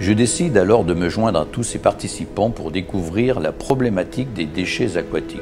Je décide alors de me joindre à tous ces participants pour découvrir la problématique des déchets aquatiques.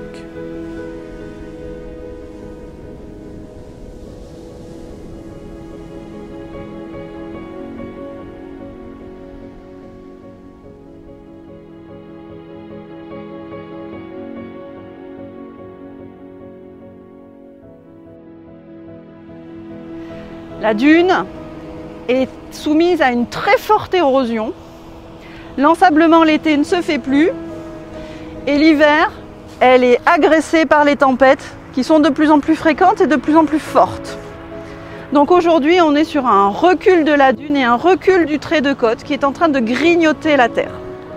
La dune est soumise à une très forte érosion. L'ensablement l'été ne se fait plus et l'hiver, elle est agressée par les tempêtes qui sont de plus en plus fréquentes et de plus en plus fortes. Donc aujourd'hui, on est sur un recul de la dune et un recul du trait de côte qui est en train de grignoter la terre.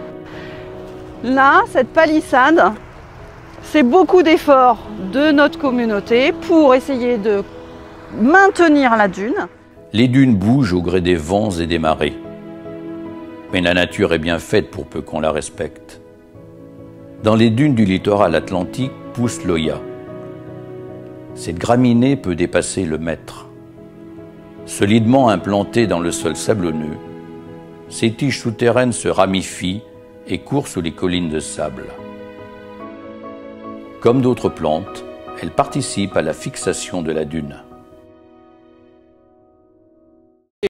Là, cette palissade, c'est beaucoup d'efforts de notre communauté pour essayer de maintenir la dune. Les dunes bougent au gré des vents et des marées. Mais la nature est bien faite pour peu qu'on la respecte. Dans les dunes du littoral atlantique pousse l'Oya. Cette graminée peut dépasser le mètre. Solidement implantée dans le sol sablonneux, ces tiges souterraines se ramifient et courent sous les collines de sable. Comme d'autres plantes, elles participent à la fixation de la dune.